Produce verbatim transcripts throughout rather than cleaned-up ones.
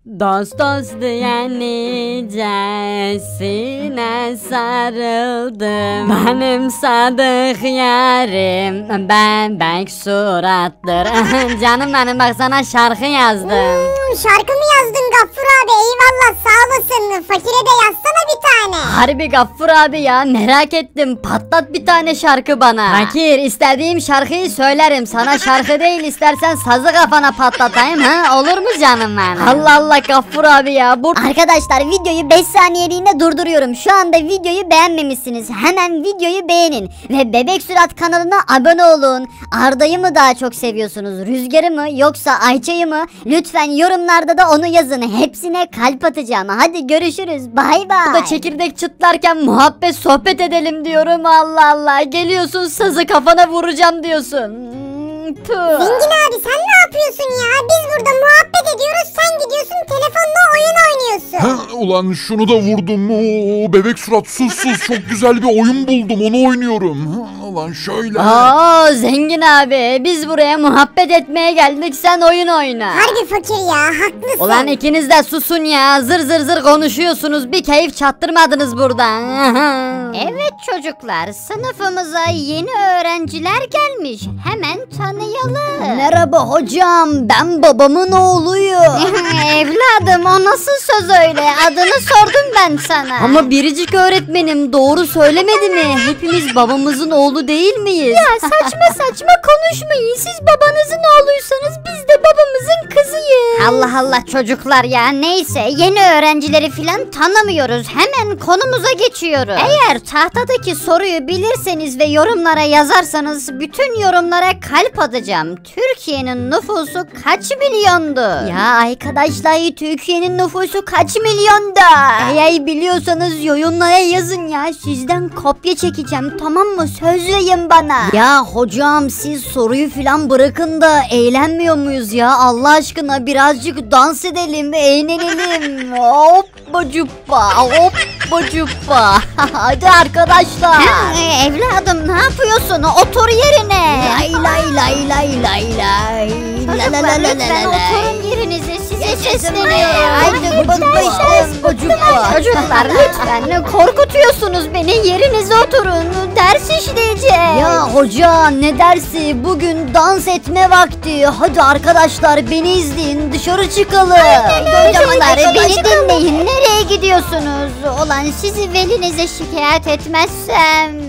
Dost dost diye nicesine sarıldım. Benim sadık yarim bebek surattır. Canım benim, bak sana şarkı yazdım. Hmm, şarkı mı yazdın Gaffur abi? Eyvallah, sağ olasın. Fakire de yazsana bir tane. Harbi Gaffur abi ya, merak ettim, patlat bir tane şarkı bana. Fakir, istediğim şarkıyı söylerim sana, şarkı değil, istersen sazı kafana patlatayım, ha olur mu canım benim? Allah Allah Gaffur abi ya. Bu... Arkadaşlar videoyu beş saniyeliğine durduruyorum. Şu anda videoyu beğenmemişsiniz. Hemen videoyu beğenin. Ve Bebek Sürat kanalına abone olun. Arda'yı mı daha çok seviyorsunuz? Rüzgar'ı mı yoksa Ayça'yı mı? Lütfen yorumlarda da onu yazın. Hepsine kalp atacağım. Hadi görüşürüz. Bay bay. Burada çekirdek çıtlarken muhabbet sohbet edelim diyorum. Allah Allah. Geliyorsun sazı kafana vuracağım diyorsun. Tüh. Zengin abi sen ne yapıyorsun ya? Biz burada muhabbet ediyoruz, sen gidiyorsun telefonla oyun oynuyorsun. Ha, ulan şunu da vurdum. Oo, bebek surat sus sus, çok güzel bir oyun buldum, onu oynuyorum. Ha, ulan şöyle. Aa zengin abi, biz buraya muhabbet etmeye geldik, sen oyun oyna. Harbi fakir ya, haklısın. Ulan ikiniz de susun ya, zır zır zır konuşuyorsunuz, bir keyif çattırmadınız burada. Evet çocuklar, sınıfımıza yeni öğrenciler gelmiş. Hemen tanıyalım. Merhaba hocam, ben babamın oğluyum. Evladım, o nasıl söz öyle? Adını sordum ben sana. Ama biricik öğretmenim doğru söylemedi mi? Hepimiz babamızın oğlu değil miyiz? Ya saçma saçma konuşmayın. Siz babanızın oğluysanız biz de babamızın kızıyız. Allah Allah çocuklar ya, neyse, yeni öğrencileri filan tanımıyoruz. Hemen konumuza geçiyoruz. Eğer tahtadaki soruyu bilirseniz ve yorumlara yazarsanız bütün yorumlara kalp atacağım. Türkiye'nin nüfusu kaç milyondu? Ya arkadaşlar, Türkiye'nin nüfusu kaç milyonda? Eğer biliyorsanız yorumlara yazın ya, sizden kopya çekeceğim, tamam mı? Söz verin bana. Ya hocam, siz soruyu filan bırakın da eğlenmiyor muyuz ya? Allah aşkına birazcık dans edelim, eğlenelim. Hoppa cuppa, hoppa cuppa. Hadi arkadaşlar. Ee, evladım ne yapıyorsun? Otur yerine. Lay lay lay lay lay lay. La la la la la Lütfen la. oturun yerinize, size sesleniyorum. Haydi bıkmıştım çocuklar. Çocuklar lütfen korkutuyorsunuz beni, yerinize oturun, ders işleyeceğiz. Ya hoca, ne dersi, bugün dans etme vakti. Hadi arkadaşlar beni izleyin, dışarı çıkalım. Çocuklar beni dinleyin, nereye gidiyorsunuz? Olan sizi velinize şikayet etmezsem.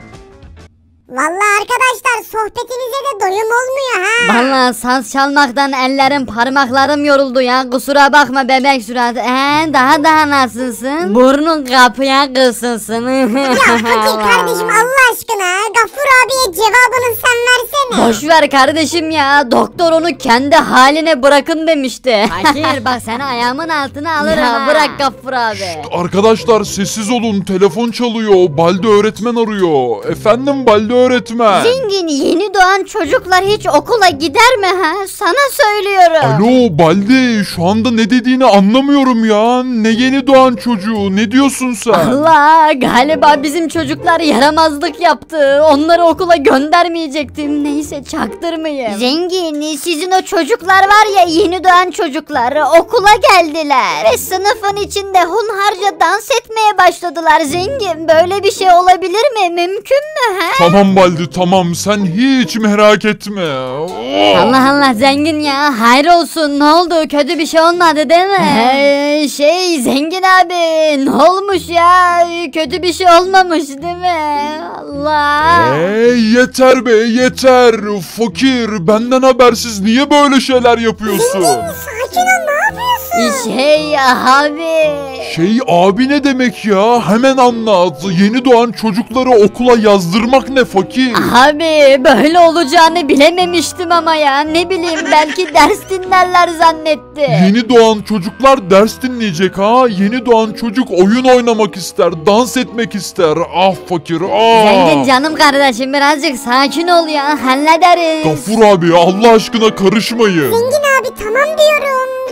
Vallahi arkadaşlar sohbetinize de doyum olmuyor ha. Vallahi saz çalmaktan ellerim parmaklarım yoruldu ya, kusura bakma bebek surat. Ee, daha daha nasılsın? Burnun kapıya kısılsın. Ya fakir kardeşim, Allah aşkına Gaffur abiye cevabını sen versene. Boş ver kardeşim ya, doktor onu kendi haline bırakın demişti. Fakir bak, seni ayağımın altına alırım. Ya bırak Gaffur abi. Arkadaşlar sessiz olun, telefon çalıyor. Balde öğretmen arıyor. Efendim Balde öğretmen. Zengin, yeni doğan çocuklar hiç okula gider mi ha? Sana söylüyorum. Alo Balde, şu anda ne dediğini anlamıyorum ya. Ne yeni doğan çocuğu, ne diyorsun sen? Allah, galiba bizim çocuklar yaramazlık yaptı. Onları okula göndermeyecektim. Neyse, çaktırmayayım. Zengin, sizin o çocuklar var ya, yeni doğan çocuklar okula geldiler. Ve sınıfın içinde hunharca dans etmeye başladılar. Zengin, böyle bir şey olabilir mi? Mümkün mü ha? Tamam Balde tamam, sen hiç merak etme. Oh. Allah Allah zengin ya, hayır olsun, ne oldu, kötü bir şey olmadı değil mi? Ee, şey zengin abi, ne olmuş ya, kötü bir şey olmamış değil mi? Allah. Eee yeter be yeter. Fakir, benden habersiz niye böyle şeyler yapıyorsun? Sakin ol, ne yapıyorsun? Şey abi. Şey abi ne demek ya? Hemen anlat. Yeni doğan çocukları okula yazdırmak ne fakir? Abi böyle olacağını bilememiştim ama ya, ne bileyim, belki ders dinlerler zannetti. Yeni doğan çocuklar ders dinleyecek ha. Yeni doğan çocuk oyun oynamak ister, dans etmek ister. Ah fakir ah. Zengin canım kardeşim, birazcık sakin ol ya, hallederiz. Gafur abi Allah aşkına karışmayın. Zengin abi tamam diyorum.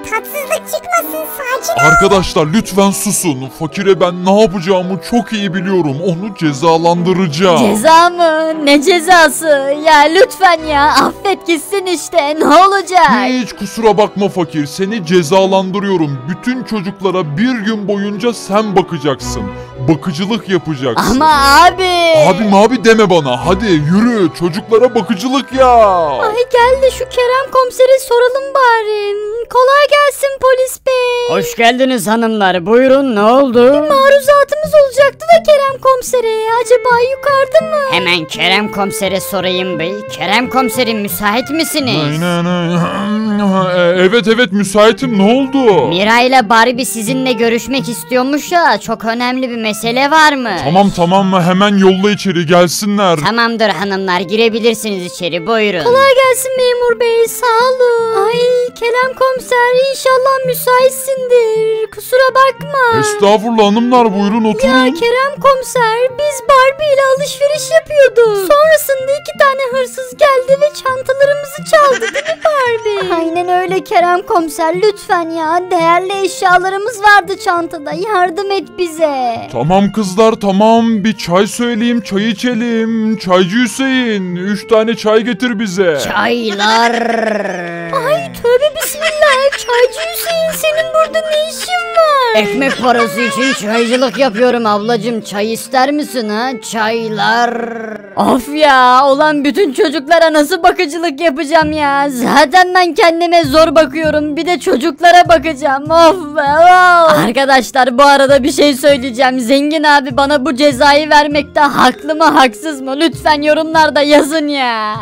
tatsızlık çıkmasın, sakin ol. Arkadaşlar lütfen susun. Fakire ben ne yapacağımı çok iyi biliyorum. Onu cezalandıracağım. Ceza mı? Ne cezası? Ya lütfen ya affet gitsin işte, ne olacak? Hiç kusura bakma fakir. Seni cezalandırıyorum. Bütün çocuklara bir gün boyunca sen bakacaksın. Bakıcılık yapacaksın. Ama abi. Abi abi deme bana. Hadi yürü. Çocuklara bakıcılık yap. Ay gel de şu Kerem komisere soralım bari. Kolay gelsin polis bey. Hoş geldiniz hanımlar. Buyurun, ne oldu? Maruzatımız olacaktı da Kerem komisere. Acaba yukarıda mı? Hemen Kerem komisere sorayım bey. Kerem komiserim, müsait misiniz? Aynen aynen. Evet evet müsaitim. Ne oldu? Mira ile Barbie sizinle görüşmek istiyormuş ya. Çok önemli bir mesele var mı? Tamam tamam mı? Hemen yolla içeri gelsinler. Tamamdır hanımlar, girebilirsiniz içeri, buyurun. Kolay gelsin memur bey, sağ olun. Ay Kerem komiser, inşallah müsaitsindir. Kusura bakma. Estağfurullah hanımlar, buyurun Ya oturun. Kerem komiser, biz Barbie ile alışveriş yapıyorduk. Sonrasında iki tane hırsız geldi ve çantalarımızı çaldı, değil mi Barbie? Aynen öyle Kerem komiser, lütfen ya. Değerli eşyalarımız vardı çantada, yardım et bize. Tamam kızlar tamam, bir çay söyleyeyim, çay içelim. Çaycı Hüseyin, üç tane çay getir bize. Çaylar. Ay tövbe bismillah, çaycı Hüseyin senin burada ne işin var? Ekmek parası için çaycılık yapıyorum ablacım. Çay ister misin ha? Çaylar. Of ya, olan bütün çocuklara nasıl bakıcılık yapacağım ya? Zaten ben kendime zor bakıyorum, bir de çocuklara bakacağım. Of be of. Arkadaşlar bu arada bir şey söyleyeceğim. Zengin abi bana bu cezayı vermekte haklı mı haksız mı? Lütfen yorumlarda yazın ya.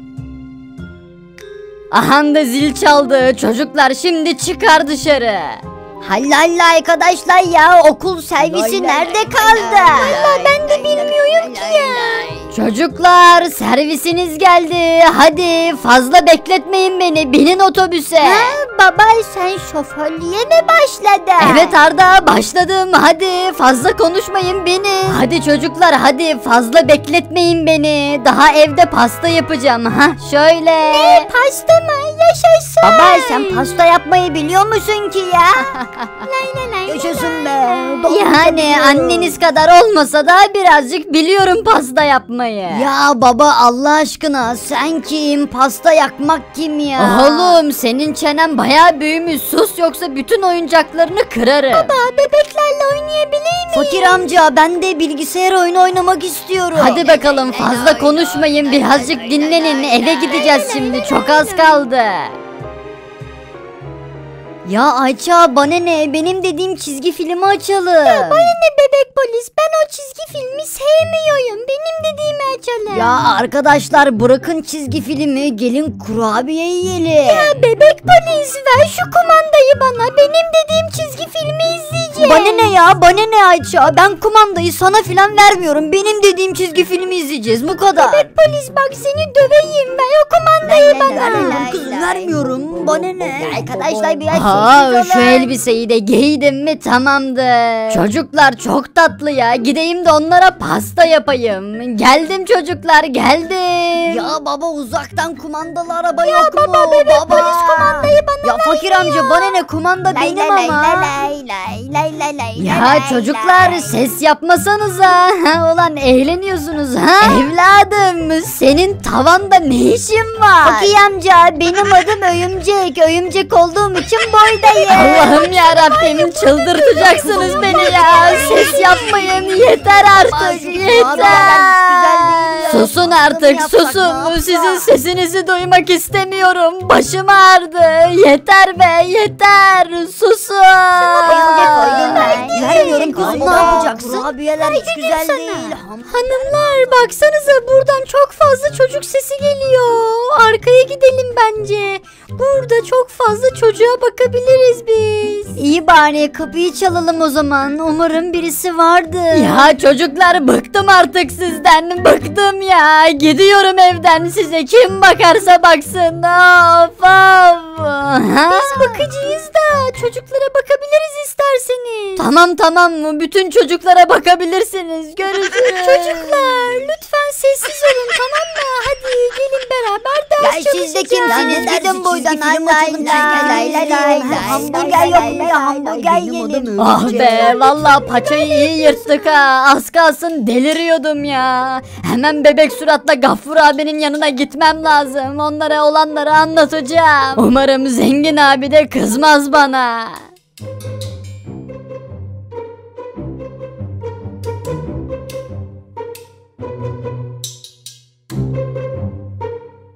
Aha da zil çaldı. Çocuklar şimdi çıkar dışarı. Halla halla arkadaşlar ya, okul servisi nerede kaldı? Valla ben de bilmiyorum ki ya. Çocuklar servisiniz geldi. Hadi fazla bekletmeyin beni. Binin otobüse. Ha, baba sen şoförlüğe mi başladın? Evet Arda, başladım. Hadi fazla konuşmayın beni. Hadi çocuklar hadi, fazla bekletmeyin beni. Daha evde pasta yapacağım. Ha şöyle. Ne pasta mı? Yaşasın. Baba sen pasta yapmayı biliyor musun ki ya? Yaşasın be. Yani anneniz kadar olmasa da birazcık biliyorum pasta yapmayı. Ya baba Allah aşkına sen kim? Pasta yakmak kim ya? Oğlum senin çenen bayağı büyümüş. Sus yoksa bütün oyuncaklarını kırarım. Baba bebeklerle oynayabilir miyim? Fakir amca ben de bilgisayar oyunu oynamak istiyorum. Hadi bakalım fazla konuşmayın, birazcık dinlenin, eve gideceğiz şimdi, çok az kaldı. Ya Ayça bana ne, benim dediğim çizgi filmi açalım. Ya bana ne bebek polis, ben o çizgi filmi sevmiyorum, benim dediğimi açalım. Ya arkadaşlar bırakın çizgi filmi, gelin kurabiye yiyelim. Ya bebek polis ver şu kumandayı bana, benim dediğim çizgi filmi izleyeceğim. Bana ne ya, bana ne Ayça, ben kumandayı sana filan vermiyorum, benim dediğim çizgi filmi izleyeceğiz, bu kadar. Bebek polis bak seni döveyim, ver o kumandayı bana. Vermiyorum kızım, vermiyorum, bana ne. Arkadaşlar bir Aa, şu elbiseyi de giydim mi tamamdır. Çocuklar çok tatlı ya. Gideyim de onlara pasta yapayım. Geldim çocuklar, geldim. Ya baba uzaktan kumandalı araba ya yok baba, mu? Bebek baba bebek polis kumandayı bana ya fakir ya. Amca bana ne, kumanda lay benim lay ama. Lay lay lay lay lay ya lay çocuklar lay. Ses yapmasanıza. Ulan eğleniyorsunuz ha? Evladım senin tavanda ne işin var? Fakir amca benim adım Öyümcek. Öyümcek olduğum için boyda. Allah'ım yarabbim çıldırtacaksınız beni ya. Ses yapmayın yeter artık, yeter. Susun artık, susun. Sizin sesinizi duymak istemiyorum. Başım ağrıdı. Yeter be, yeter. Susun. Vermiyorum kızım, ne yapacaksın? Kurabiyeler hiç güzel değil. Hanımlar baksanıza, buradan çok fazla çocuk sesi geliyor. Arkaya gidelim bence. Burada çok fazla çocuğa bakabiliriz biz. İyi bari kapıyı çalalım o zaman. Umarım birisi vardır. Ya çocuklar bıktım artık sizden. Bıktım ya. Gidiyorum evden, size kim bakarsa baksın. Of of. Biz bakıcıyız da çocuklara bakabiliriz isterseniz. Tamam tamam mı? Bütün çocuklara bakabilirsiniz. Görüşürüz. Çocuklar lütfen sessiz olun tamam mı? Hadi gelin beraber ders Ya çalışacağız. siz de kimsiniz? Gidin buradan. Lay lay lay lay lay. Hamburger yok mu ya? Hamburger yiyelim. Ah be vallahi paçayı iyi yırttık ha. Az kalsın deliriyordum ya. Hemen bebek suratla Gaffur abinin yanına gitmem lazım. Onlara olanları anlatacağım. Umarım zengin abi de kızmaz bana.